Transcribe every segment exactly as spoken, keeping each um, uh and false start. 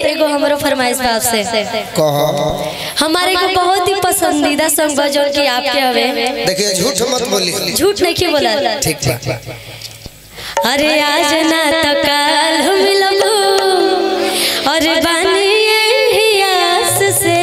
एगो हमारो फरमाइश बाप से कहो। हमारे को बहुत ही पसंदीदा सॉन्ग बजो कि आपके हवे। देखिए झूठ मत बोली। झूठ नहीं की बोला। ठीक है। अरे आज ना तो काल मिलबो और बनिए ही आस से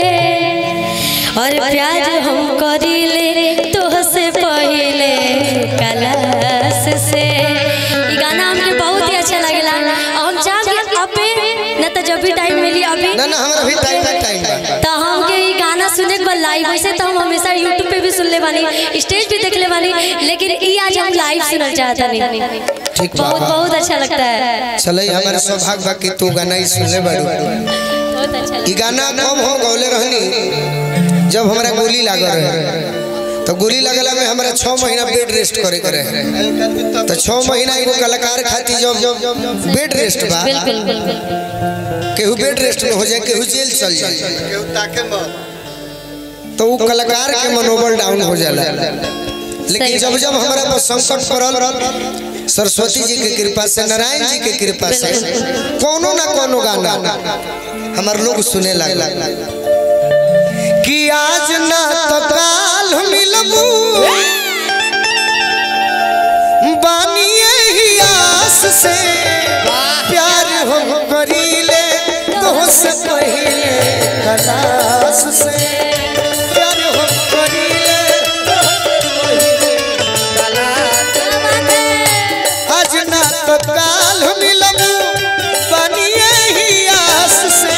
और प्यार हम करीले तो से पहले कलास से। ये गाना हमके बहुत ही अच्छा लगेला। हम चाहे अबे न तो जब भी टाइम मिली अभी ना ना हमरा भी टाइम ना टाइम बा तो हमके ये गाना सुने के लाइव वैसे तो हम हमेशा यूट्यूब पे भी सुन ले बानी, स्टेज पे देख ले बानी, लेकिन ये आज हम लाइव सुनना चाहता नहीं। ठीक बहुत बहुत अच्छा लगता है। चले हमारे सौभाग्य बा कि तू गाना ही सुन ले बाड़ू। बहुत अच्छा। ये गाना कब हो गौले रहनी जब हमरा गोली लागल रहे तो गोली लगला में हमरा छह महीना बेड रेस्ट करे करे तो छह महीना एगो कलाकार खाती जब बेड रेस्ट बा बिल्कुल बिल्कुल केहू बेड रेस्ट में हो जाए केहू जेल चल जाए केहू ताके मत तो वो कलाकार के मनोबल डाउन हो जाला। लेकिन जब जब हमारा पर संकट पड़ल सरस्वती जी की कृपा से नारायण जी की कृपा से कोनो ना कोनो गाना हमार लोग सुने लगा कि आज ना तो काल मिलबू बानिए ही आस से प्यार हम करीले तो से पहले कलास से प्यार हम करीले आज ना तो काल मिलबू बानिए ही आस से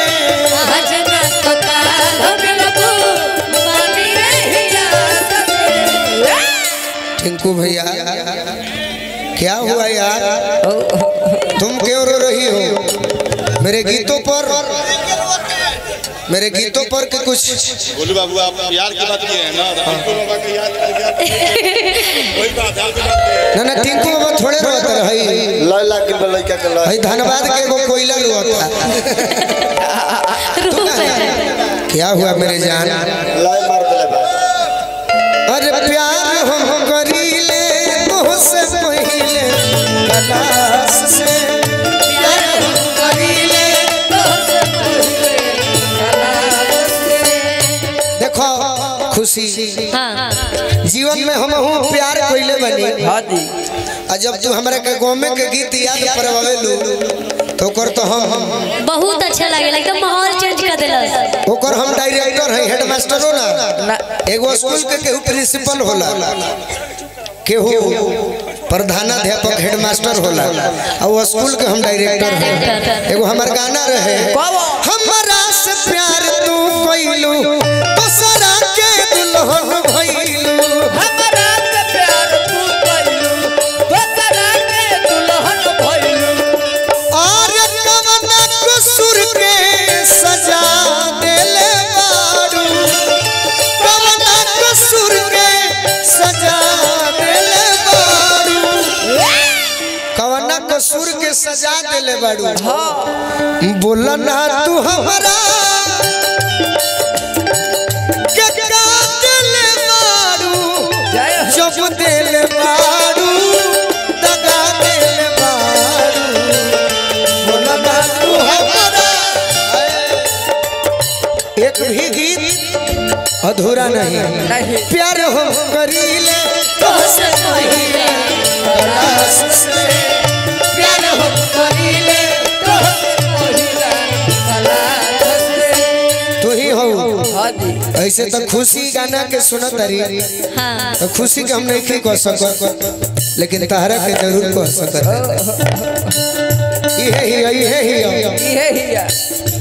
टिंकू भैया क्या हुआ यार तुम क्यों रो रही हो मेरे गीतों पर मेरे गीतों पर के कुछ गोलू बाबू आप यार की बात किए हैं ना टिंकू बाबा के याद करके वही बात है ना ना टिंकू बाबा थोड़े रोते रही लैला के लड़का के भाई धन्यवाद के एगो कोयला रोता क्या हुआ मेरे जान लाई मार देले बा अरे प्यार हम करीले तो से पहले कलास से प्यार हम करीले तो से पहले कलास से। देखो खुशी हाँ जीवन में हम हूँ प्यार कोइले बनी हाँ जी। और जब तू हमरा के गोमे के गीत याद परवावे लू तो कर तो हम हम बहुत अच्छा लगेला, एकदम माहौल चेंज कर देला। ओकर हम डायरेक्टर है हेड मास्टर हो ना एगो स्कूल के केहू प्रिंसिपल होला केहू प्रधानाध्यापक हेड मास्टर होला और वो स्कूल के हम डायरेक्टर हैं। एगो हमार गाना रहे हमरा से प्यार तू कइलू दूसरा के दुल्हन भइलू हमरा से प्यार तू कइलू दूसरा के दुल्हन भइलू और कवना कसूर के सजा देले बारू कवना कसूर के सजा देले बारू कवना कसूर के सजा देले बारू बोला ना तू हमरा के का देले बारू जब देले बारू दगा देले बारू बोला ना तू हमरा एक भी गीत अधूरा नहीं प्यार हम करीले तो से पहले कलास से प्यार हम करीले तो से पहले कलास से। तू ही हो हाँ जी। ऐसे तो खुशी गाना के सुनत रही हाँ तो खुशी के हम नहीं कह सकत लेकिन तहरा के जरूर कह सकत ये ही ये ही ये ही है।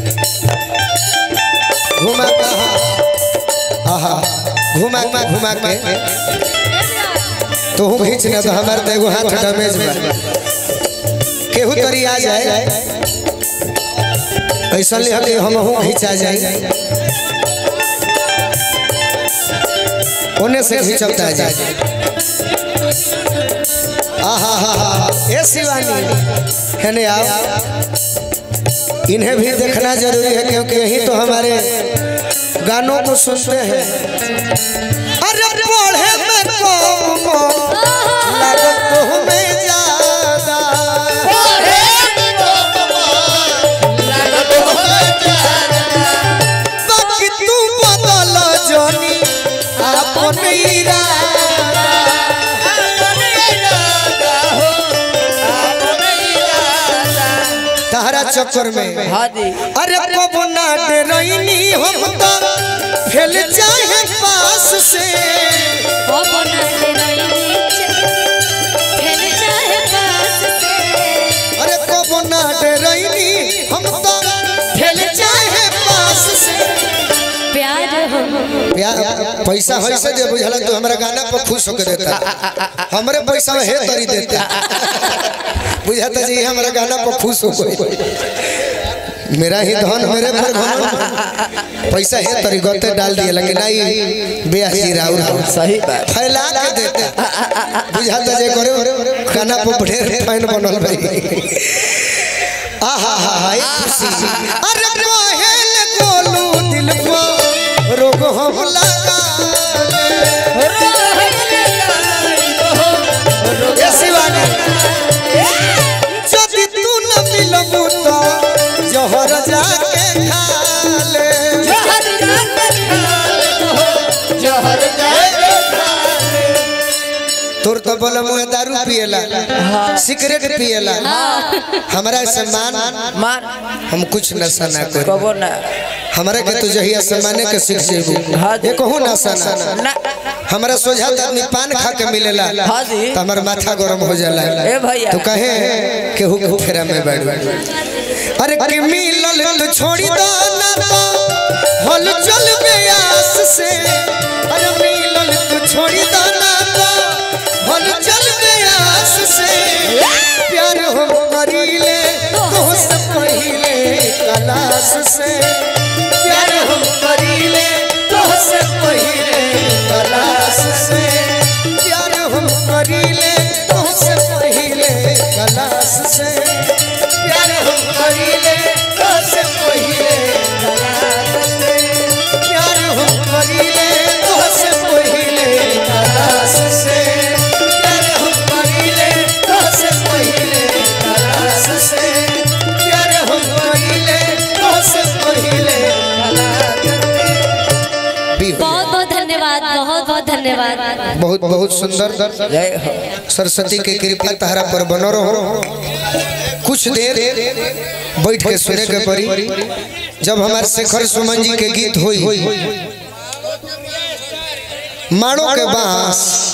घुमा कहा आहा घुमा घुमा घुमा के तो हूँ खींच ना तो हमारे तो एगो हाथ डैमेज बा केहू तरी आ जाए ऐसा ले हले हम हूँ खींचा जाए ओने से खींचता जाए आहा हा हा ए शिवानी है ने आओ इन्हें भी देखना जरूरी है क्योंकि यही तो हमारे गानों को सुनते हैं। अरे पढ़े में को लागत तो में ज्यादा इरादा तारा चक्कर में हाँ जी अरे कब ना डरैनी हम तो फैल जाए पास से अरे कब ना डरैनी हम तो फैल जाए पास से प्यार हम प्यार पैसा है से दे बुझला तो हमरा गाना पर खुश होकर देता हमरे पैसा में है तरी देता बुझाता जी हमरा गाना पर खुश हो गई मेरा ही धन मेरे पर घमंड पैसा है तरी गते डाल दिए लेकिन नहीं बेहसी राउर सही बात फैला के देता बुझाता जे करे गाना पर ढेर फैन बनल भाई आहा हा हा खुशी अरे कोहेल गोलू दिल को रोग हम लगा ये शिवानी जब तू न मिलबू तो जहर जाके खा ले जहर जाके खा ले तोर तो बोला मुए दारू पिएला सिगरेट पिएला हमरा सम्मान मार हम कुछ नशा ना करी कबो ना हमरा के तू जहिया सम्माने के सीख जेबू हाँ जी। ये कहू नशा ना ना हमरा सोझा तो आदमी पान खा के मिलेला हाँ जी। तो हमार माथा गरम हो जाला ए भैया तो कहे केहू के फेरा में बैठ अरे कि मिलल तो छोड़ी दो ना तो हल चल बेयास से अरे मिलल तो छोड़ी दो ना तो हल चल बेयास से प्यार हम करीले तो से पहिले कलास से प्यार हम करीले तो से पहिले कलास से प्यार हम करीले तो से पहिले कलास से प्यार हम करीले तो से पहिले कलास से प्यार हम करीले तो से पहिले कलास से प्यार हम करीले तो से पहिले कलास से प्यार हम करीले तो से पहिले कलास से बहुत बहुत धन्यवाद बहुत बहुत धन्यवाद बहुत बहुत सुंदर जय हो सरस्वती के कृपा तहरा पर बनो रहो कुछ देर बैठ के सुने के परी जब हमारे शेखर सुमन जी के गीत हुई माड़ो के बांस